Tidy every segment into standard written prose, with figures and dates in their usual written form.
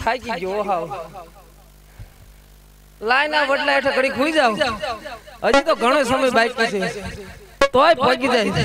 થાકી ગયો હાવ લાઈના વડલા હેઠે ઘડી ખુઈ જાવ હજી તો ઘણો સમય બાકી છે તોય પગી જાય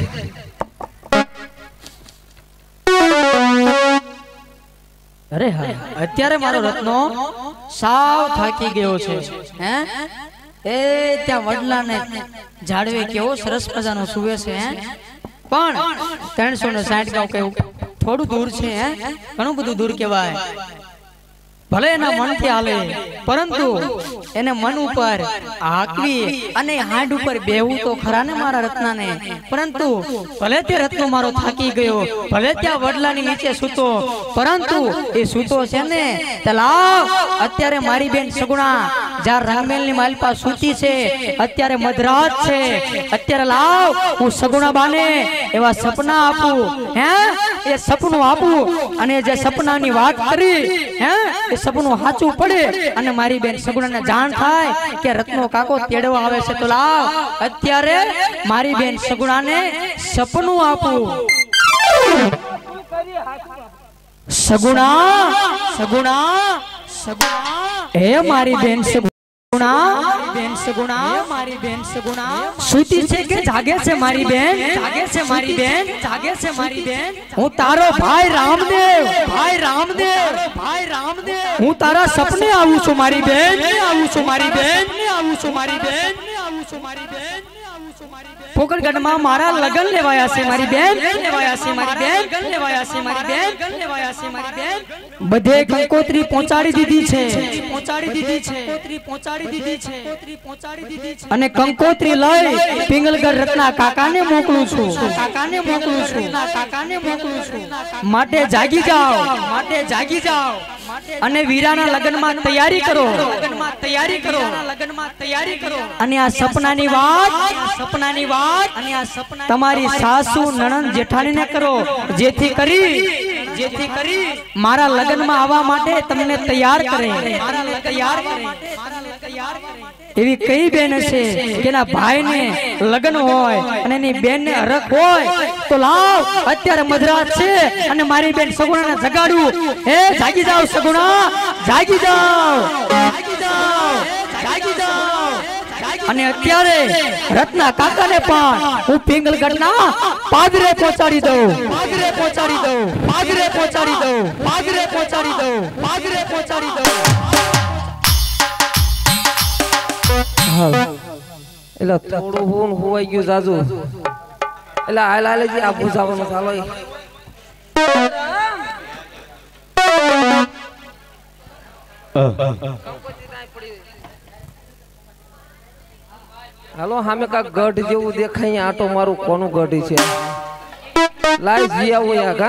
અરે હા અત્યારે મારો રત્નો સાવ થાકી ગયો છે હે એ ત્યાં વડલાને ઝાડવે કેવો સરસ મજાનો સુવે છે હે પણ 360 ગાંવ કેવું થોડું દૂર છે હે ઘણું બધું દૂર કહેવાય ભલે એના મનથી હાલે પરંતુ એને મન ઉપર હાકવી અને હાડ ઉપર બેહવું તો ખરા ને મારા રત્નાને પરંતુ ભલે તે રત્નો મારો થાકી ગયો ભલે ત્યાં વડલાની નીચે સૂતો પરંતુ એ સૂતો છે ને તલાવ અત્યારે મારી બેન સગુણા જ્યાં રંગમેલની માલપા સૂતી છે અત્યારે મધરાત છે અત્યારે લાવ હું સગુણા બાને એવા સપના આપું હે એ સપનું આપું અને જે સપનાની વાત કરી હે સપનું સાચું પડે અને મારી બેન સગુણાને જાણ થાય કે રત્નો કાકો તેડવા આવે છે તો લાવ અત્યારે મારી બેન સગુણાને સપનું આપું સગુણા સગુણા સગુણા હે મારી બેન મારી બેન સગુણા સૂતી છે કે જાગે છે મારી બેન જાગે છે મારી બેન જાગે છે મારી બેન હું તારો ભાઈ રામદેવ હું તારા સપને આવું છું મારી બેન પોકરગઢમાં મારા લગન લેવાયા છે મારી બેન બધે કંકોત્રી પહોંચાડી દીધી છે અને કંકોત્રી લઈ પિંગલગઢ રત્ના કાકાને મોકલું છું માટે જાગી જાઓ અને વીરાના લગ્નમાં તૈયારી કરો અને આ સપનાની વાત અને આ સપના તમારી સાસુ નણંદ જેઠાણીને કરો જેથી કરી મારા લગ્નમાં આવવા માટે તમને તૈયાર કરે એવી કઈ બેન છે કે એના ભાઈને લગ્ન હોય અને એની બેનને હરખ હોય તો લાવ અત્યારે મધરાત છે અને મારી બેન સગુણાને જગાડું હે જાગી જાઓ સગુણા જાગી જાઓ અને અત્યારે રત્ના કાકાને પણ હું પિંગલગઢના પાદરે પહોંચાડી દઉં એટલે થોડું હું હોવાઈ ગયું જાજુ એટલે હાલ આ પૂછાવાનું ચાલો હાલો સામે કાક ગઢ જેવું દેખાય આટો મારું કોનું ગઢ છે લાઈ જી આવું કા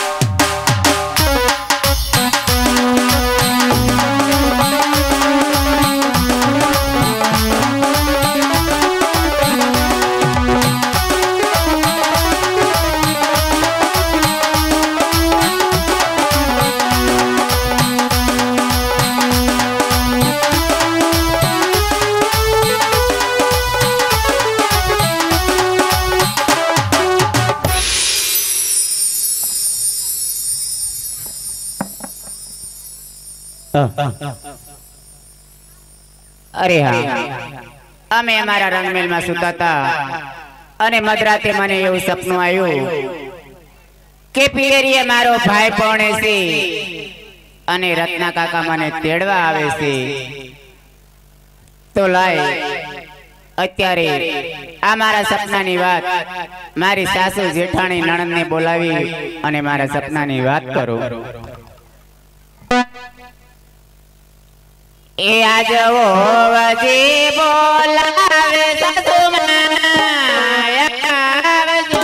अरे हाँ अमे अमारा रंगमेल में सुता था अने मधराते मने एवं सपनु आयु के पीड़ेरीए मारो भाई पौणे से अने रत्ना काका मने तेड़वा आवे से तो लाए अत्यारे आ मारा सपना नी बात मारी सासू जेठाणी नणंद ने बोलावी अने मारा सपना नी बात करो ए आज वो वजी बोलावे सासू माया आवजो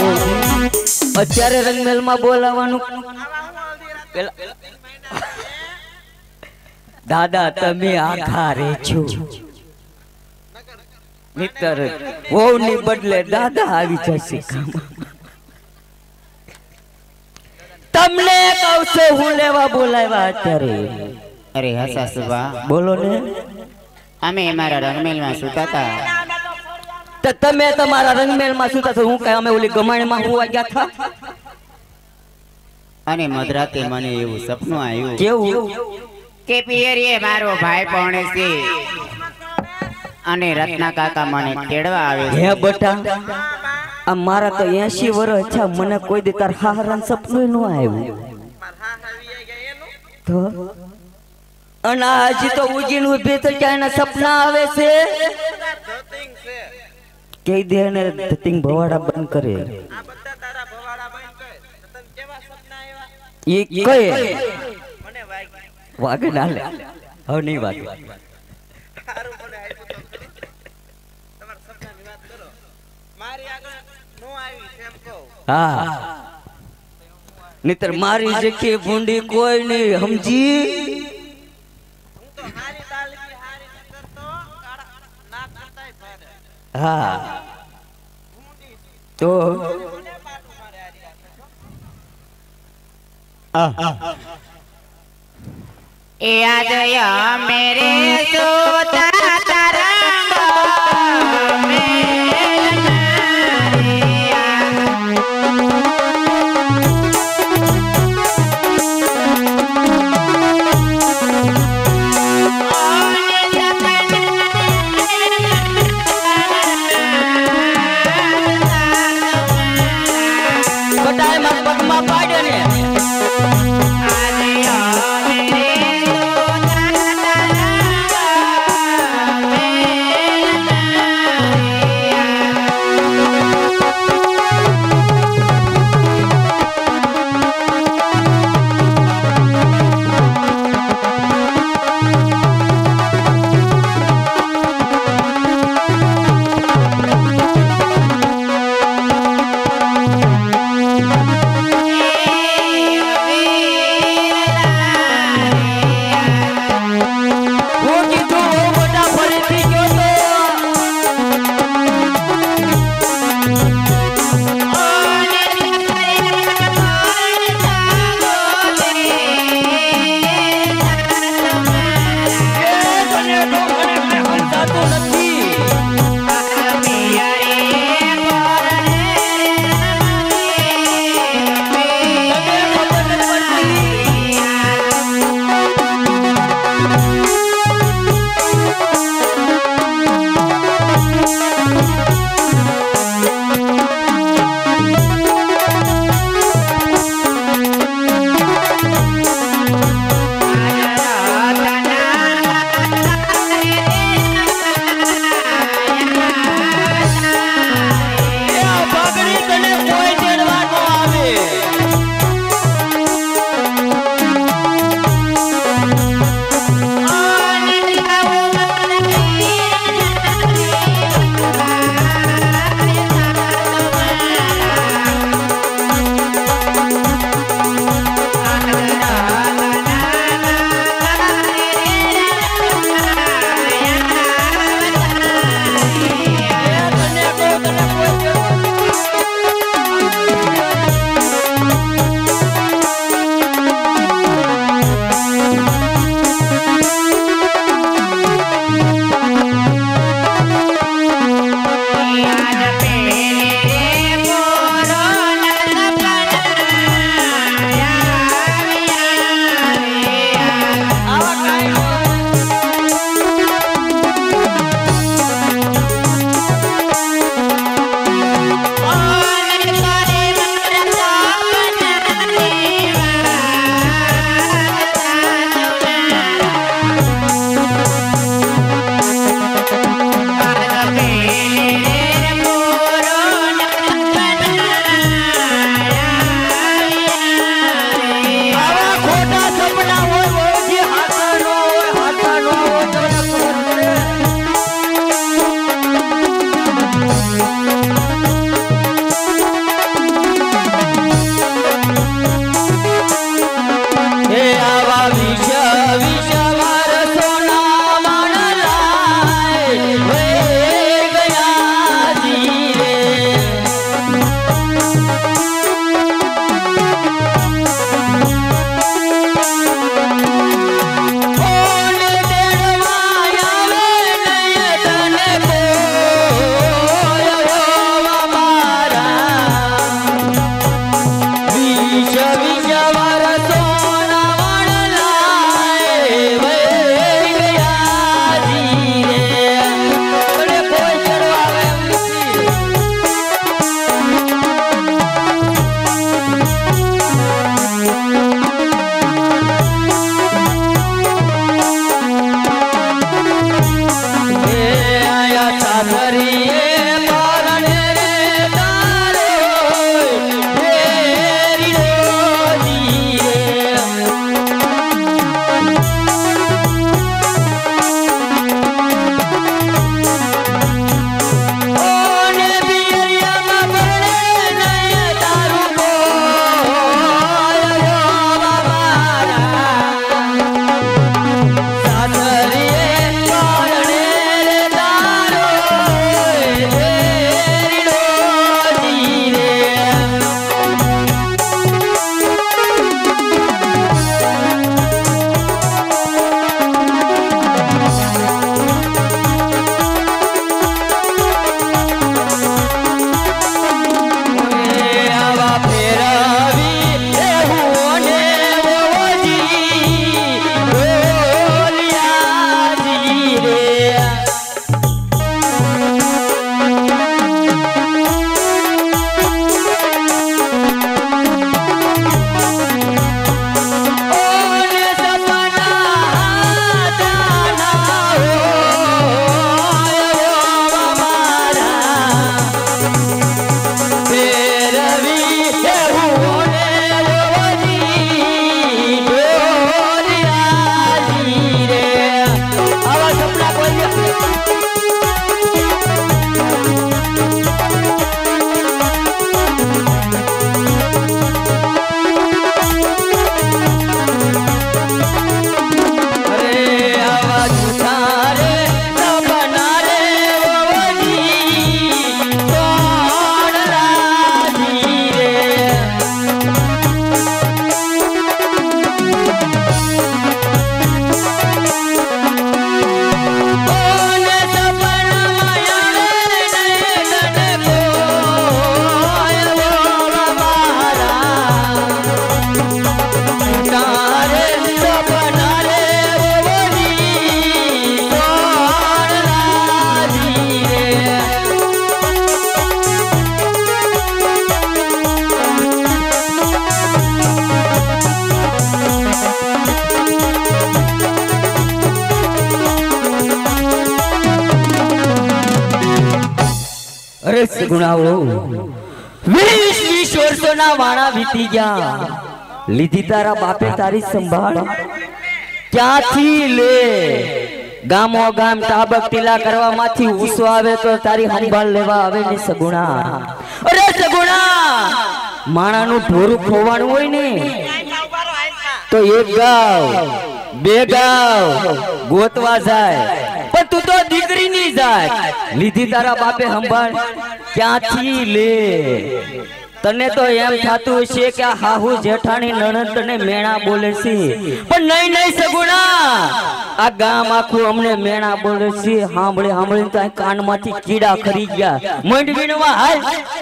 અત્યારે રંગમેલ માં બોલાવાનું દાદા તમે આખા રે છો મિત્ર વહુ ની બદલે દાદા આવી જશે તમને કહું છું હું લેવા બોલાવ્યા અત્યારે અરે હા સાસુબા બોલો ને અમે અમારા રંગમેલમાં સૂતા હતા તો તમે તમારા રંગમેલ માં સુતા છો હું કઈ અમે ઓલી ગમાણી માં હું ગયા હતા અને મધરાતે મને એવું સપનું આવ્યું કેવું કે પિયરીએ મારો ભાઈ પણ છે અને રત્ના કાકા મને તેડવા આવે છે હે બટા આ મારા તો 80 વર્ષ છે મને કોઈ દી તાર હાહરાન સપનું ન આવ્યું તો અને હજી તો ઉજીન ઉભી તો ક્યાંના સપના આવે છે કહી દે ને ધતિંગ ભવાડા બંધ કરે ઈ કઈ વાગે ના લે હવે નહીં વાગે હા નહીતર મારી જગ્યાએ ભૂંડી કોઈ નહીં સમજી હા તો યાદ મેરે સોતા તારા બટાય માં પગમાં પાડ્યો ને અરે સગુણાઓ 20 વર્ષોના વાણા વીતી ગયા, લીધી તારા બાપે તારી સંભાળ ક્યાંથી લે? ગામો ગામ તાબક ટીલા કરવામાંથી ઉસો આવે તો તારી સંભાળ લેવા આવે ને સગુણા. અરે સગુણા, માણાનું ઢોરું ખોવાનું હોય ને તો એક ગાવ બે ગાવ ગોતવા જાય, પણ તું તો દીકરી ની જાય. લીધી તારા બાપે સંભાળ ક્યાંથી લે? તને તો એમ થાતું હશે કે આ હાહુ જેઠાણી નણંદ તને મેણા બોલે છે, પણ નહીં સગુણા, આ ગામ આખું અમને મેણા બોલે છે. સાંભળીને તો કાનમાંથી કીડા ખરી ગયા. મંડવીનમાં હાલ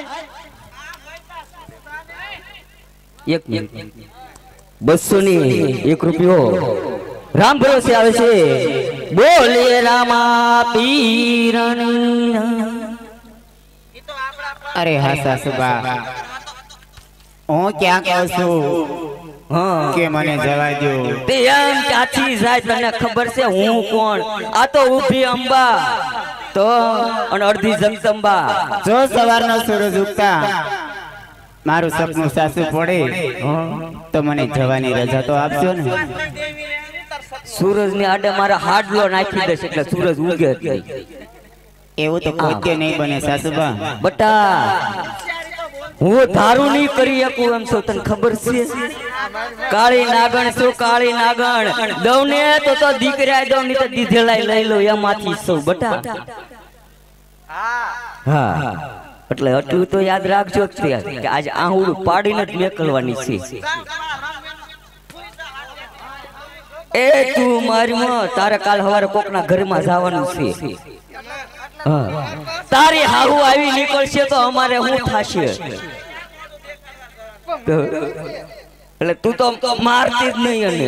એક મિનિટ, 200 ની 1 રૂપિયો રામ ભરોસે આવે છે. બોલે રામા પીરની. અરે હા સાસુબા, હું ક્યાં કહું છું કે મને જવા દો. તે એમ ક્યાંથી જાય તને ખબર છે હું કોણ? આ તો ઊભી અંબા તો અને અડધી જગદંબા. જો સવારનો સૂરજ ઉગતા મારું સપનું સાસુ પડે તો મને જવાની રજા તો આપજો ને. સૂરજ ની આડે મારા હાડલો નાખી દેશે એટલે સૂરજ ઉગે જ નહીં. એવું તો કોઈ નહીં બને સાસુબા. બટા હું ધારું નહીં કરી શકું એમ છો તને ખબર છે? કાળી નાગણ છું, કાળી નાગણ દઉં ને તો દીકરા દઉં નહીં તો દીધેલાય લઈ લો એમાંથી છું બટા. હા એટલે એટલું તો યાદ રાખજો કે આજ આહુડું પાડીને જ મેકલવાની છે. એ તું મારી માં તારે કાલ સવારે કોકના ઘરમાં જવાનું છે. તારી હાહુ આવી નીકળશે તો અમારે શું થશે? એટલે તું તો મારતી જ નહીં. અને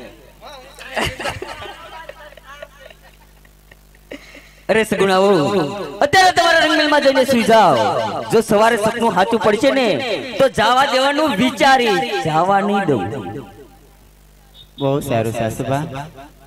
અરે સગુણાઓ, અત્યારે તમારા રંગમેલમાં જઈને સુઈ જાઓ. જો સવારે સપનું સાચું પડશે ને તો જવા દેવાનું વિચારી, જવા નહીં દઉં. બહુ સારું સાસુબા.